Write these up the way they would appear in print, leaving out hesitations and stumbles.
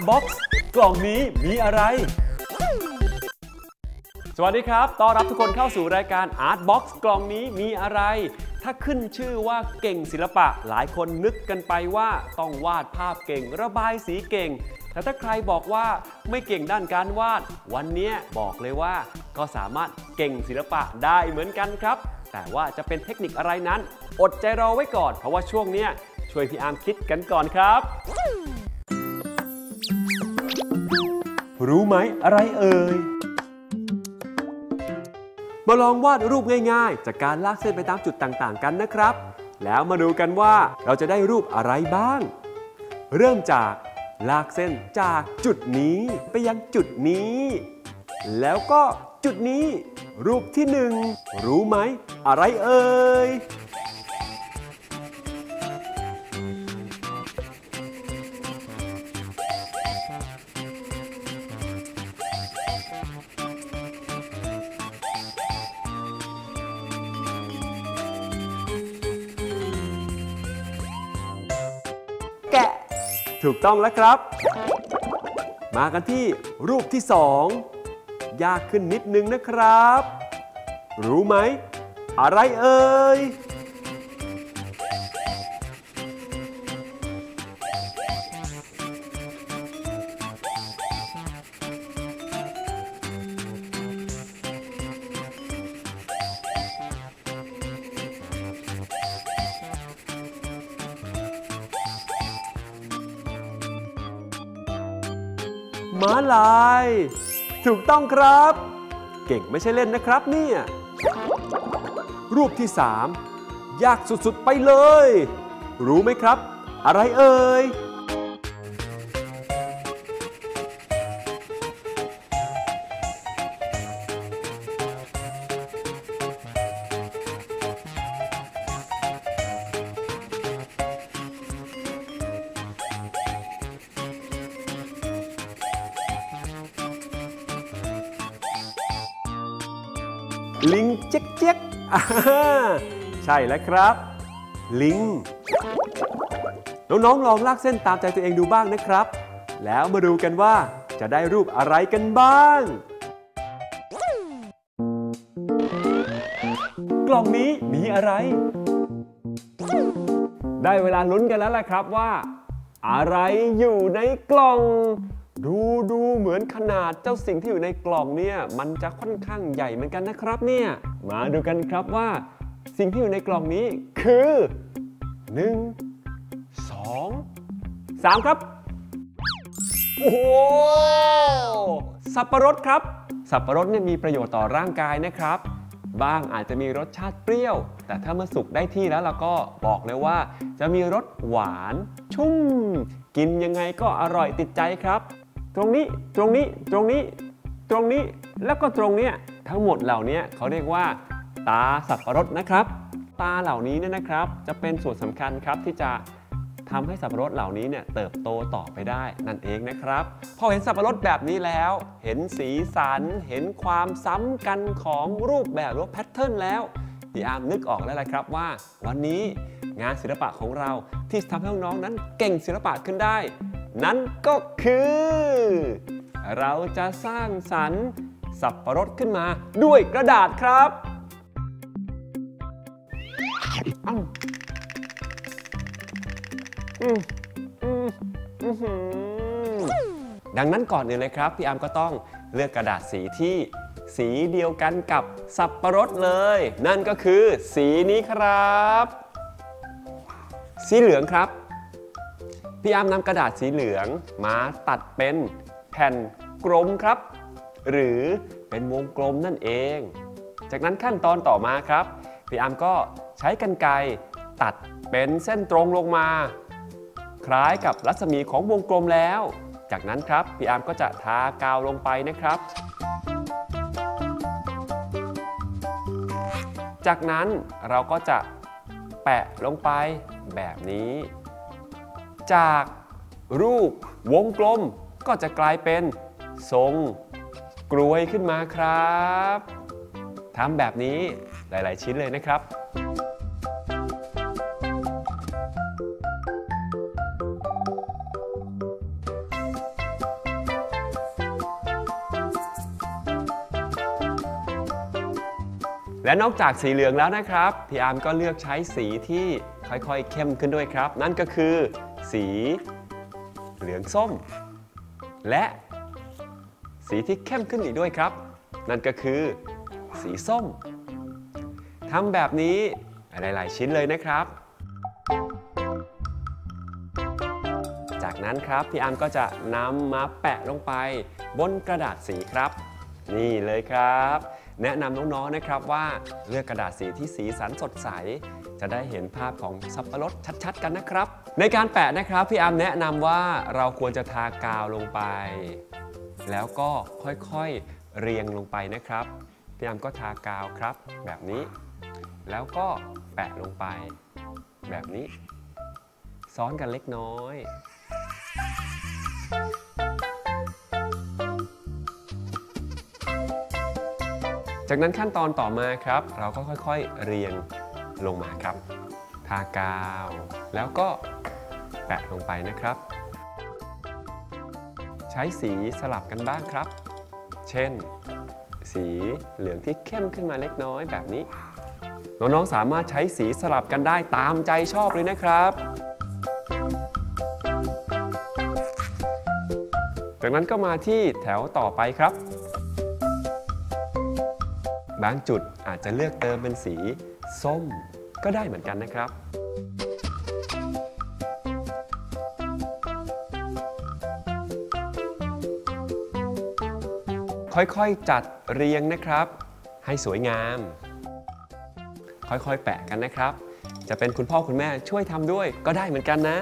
Box กล่องนี้มีอะไรสวัสดีครับต้อนรับทุกคนเข้าสู่รายการ Art Box กล่องนี้มีอะไรถ้าขึ้นชื่อว่าเก่งศิลปะหลายคนนึกกันไปว่าต้องวาดภาพเก่งระบายสีเก่งแต่ถ้าใครบอกว่าไม่เก่งด้านการวาดวันนี้บอกเลยว่าก็สามารถเก่งศิลปะได้เหมือนกันครับแต่ว่าจะเป็นเทคนิคอะไรนั้นอดใจรอไว้ก่อนเพราะว่าช่วงนี้ช่วยพี่อาร์มคิดกันก่อนครับรู้ไหมอะไรเอ่ยมาลองวาดรูปง่ายๆจากการลากเส้นไปตามจุดต่างๆกันนะครับแล้วมาดูกันว่าเราจะได้รูปอะไรบ้างเริ่มจากลากเส้นจากจุดนี้ไปยังจุดนี้แล้วก็จุดนี้รูปที่1รู้ไหมอะไรเอ่ยแกะถูกต้องแล้วครับมากันที่รูปที่2ยากขึ้นนิดนึงนะครับรู้ไหมอะไรเอ่ยม้าลายถูกต้องครับเก่งไม่ใช่เล่นนะครับเนี่ยรูปที่3ยากสุดๆไปเลยรู้ไหมครับอะไรเอ่ยลิงเจ๊กๆใช่แล้วครับลิงน้องๆลองลากเส้นตามใจตัวเองดูบ้างนะครับแล้วมาดูกันว่าจะได้รูปอะไรกันบ้างกล่องนี้มีอะไรได้เวลาลุ้นกันแล้วล่ะครับว่าอะไรอยู่ในกล่องดูเหมือนขนาดเจ้าสิ่งที่อยู่ในกล่องเนี่ยมันจะค่อนข้างใหญ่เหมือนกันนะครับเนี่ยมาดูกันครับว่าสิ่งที่อยู่ในกล่องนี้คือ1 2 3ครับโอ้โหสับปะรดครับสับปะรดเนี่ยมีประโยชน์ต่อร่างกายนะครับบ้างอาจจะมีรสชาติเปรี้ยวแต่ถ้าเมื่อสุกได้ที่แล้วเราก็บอกเลยว่าจะมีรสหวานชุ่มกินยังไงก็อร่อยติดใจครับตรงนี้แล้วก็ตรงเนี้ยทั้งหมดเหล่านี้เขาเรียกว่าตาสับปะรดนะครับตาเหล่านี้เนี่ยนะครับจะเป็นส่วนสำคัญครับที่จะทำให้สับปะรดเหล่านี้เนี่ยเติบโตต่อไปได้นั่นเองนะครับพอเห็นสับปะรดแบบนี้แล้วเห็นสีสันเห็นความซ้ำกันของรูปแบบหรือแพทเทิร์นแล้วพี่อาร์มนึกออกแล้วแหละครับว่าวันนี้งานศิลปะของเราที่ทำให้น้องๆนั้นเก่งศิลปะขึ้นได้นั่นก็คือเราจะสร้างสรรค์สับปะรดขึ้นมาด้วยกระดาษครับดังนั้นก่อนอื่นเลยครับพี่อาร์มก็ต้องเลือกกระดาษสีที่สีเดียวกันกับสับปะรดเลยนั่นก็คือสีนี้ครับสีเหลืองครับพี่อาร์มนำกระดาษสีเหลืองมาตัดเป็นแผ่นกลมครับหรือเป็นวงกลมนั่นเองจากนั้นขั้นตอนต่อมาครับพี่อาร์มก็ใช้กรรไกรตัดเป็นเส้นตรงลงมาคล้ายกับรัศมีของวงกลมแล้วจากนั้นครับพี่อาร์มก็จะทากาวลงไปนะครับจากนั้นเราก็จะแปะลงไปแบบนี้จากรูปวงกลมก็จะกลายเป็นทรงกลวยขึ้นมาครับทำแบบนี้หลายๆชิ้นเลยนะครับ จและนอกจากสีเหลืองแล้วนะครับพี่อาร์มก็เลือกใช้สีที่ค่อยๆเข้มขึ้นด้วยครับนั่นก็คือสีเหลืองส้มและสีที่เข้มขึ้นอีกด้วยครับนั่นก็คือสีส้มทำแบบนี้หลายๆชิ้นเลยนะครับจากนั้นครับพี่อาร์มก็จะนำมาแปะลงไปบนกระดาษสีครับนี่เลยครับแนะนำน้องๆนะครับว่าเลือกกระดาษสีที่สีสันสดใสจะได้เห็นภาพของสับปะรดชัดๆกันนะครับในการแปะนะครับพี่อาร์มแนะนำว่าเราควรจะทากาวลงไปแล้วก็ค่อยๆเรียงลงไปนะครับพี่อาร์มก็ทากาวครับแบบนี้แล้วก็แปะลงไปแบบนี้ซ้อนกันเล็กน้อยจากนั้นขั้นตอนต่อมาครับเราก็ค่อยๆเรียงลงมาครับทากาวแล้วก็แปะลงไปนะครับใช้สีสลับกันบ้างครับเช่นสีเหลืองที่เข้มขึ้นมาเล็กน้อยแบบนี้น้องๆสามารถใช้สีสลับกันได้ตามใจชอบเลยนะครับจากนั้นก็มาที่แถวต่อไปครับบางจุดอาจจะเลือกเติมเป็นสีส้มก็ได้เหมือนกันนะครับค่อยๆจัดเรียงนะครับให้สวยงามค่อยๆแปะกันนะครับจะเป็นคุณพ่อคุณแม่ช่วยทำด้วยก็ได้เหมือนกันนะ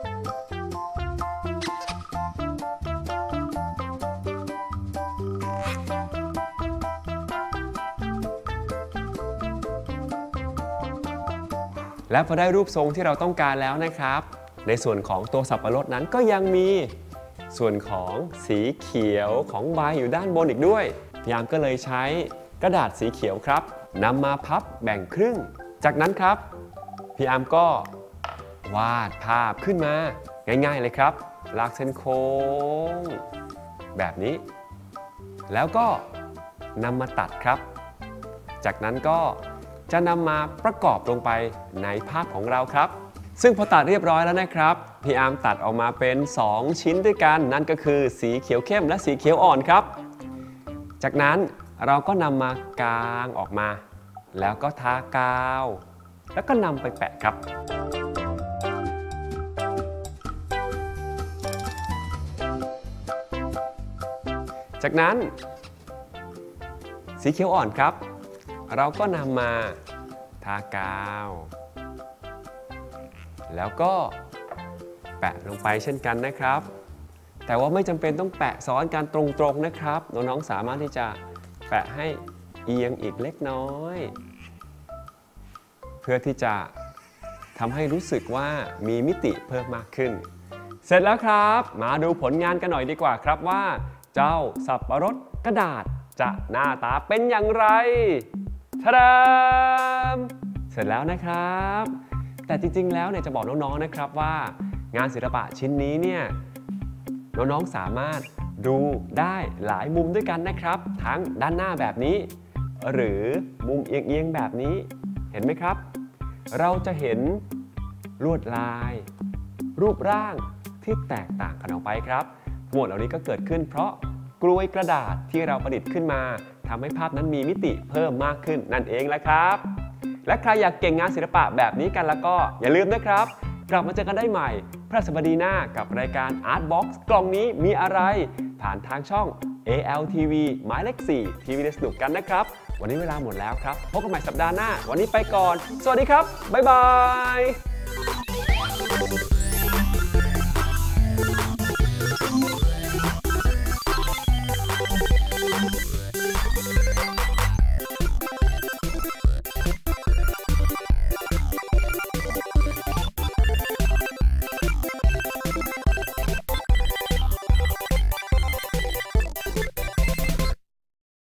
และพอได้รูปทรงที่เราต้องการแล้วนะครับในส่วนของตัวสับปะรดนั้นก็ยังมีส่วนของสีเขียวของใบอยู่ด้านบนอีกด้วยพี่อาร์มก็เลยใช้กระดาษสีเขียวครับนำมาพับแบ่งครึ่งจากนั้นครับพี่อาร์มก็วาดภาพขึ้นมาง่ายๆเลยครับลากเส้นโค้งแบบนี้แล้วก็นำมาตัดครับจากนั้นก็จะนำมาประกอบลงไปในภาพของเราครับซึ่งพอตัดเรียบร้อยแล้วนะครับพี่อาร์มตัดออกมาเป็น2ชิ้นด้วยกันนั่นก็คือสีเขียวเข้มและสีเขียวอ่อนครับจากนั้นเราก็นำมากางออกมาแล้วก็ทากาวแล้วก็นำไปแปะครับจากนั้นสีเขียวอ่อนครับเราก็นำมาทากาวแล้วก็แปะลงไปเช่นกันนะครับแต่ว่าไม่จำเป็นต้องแปะซ้อนกันตรงๆนะครับน้องๆสามารถที่จะแปะให้เอียงอีกเล็กน้อยเพื่อที่จะทำให้รู้สึกว่ามีมิติเพิ่มมากขึ้นเสร็จแล้วครับมาดูผลงานกันหน่อยดีกว่าครับว่าเจ้าสับปะรดกระดาษจะหน้าตาเป็นอย่างไรทะดามเสร็จแล้วนะครับแต่จริงๆแล้วเนี่ยจะบอกน้องๆนะครับว่างานศิลปะชิ้นนี้เนี่ยน้องๆสามารถดูได้หลายมุมด้วยกันนะครับทั้งด้านหน้าแบบนี้หรือมุมเอียงๆแบบนี้เห็นไหมครับเราจะเห็นลวดลายรูปร่างที่แตกต่างกันออกไปครับทั้งหมดเหล่านี้ก็เกิดขึ้นเพราะกลวยกระดาษที่เราประดิษฐ์ขึ้นมาทำให้ภาพนั้นมีมิติเพิ่มมากขึ้นนั่นเองแหละครับและใครอยากเก่งงานศิลปะแบบนี้กันแล้วก็อย่าลืมนะครับกลับมาเจอกันได้ใหม่พฤหัสบดีหน้ากับรายการ Art Box กล่องนี้มีอะไรผ่านทางช่อง ALTV หมายเลข 4 ทีวีสนุกกันนะครับวันนี้เวลาหมดแล้วครับพบกันใหม่สัปดาห์หน้าวันนี้ไปก่อนสวัสดีครับบ๊ายบาย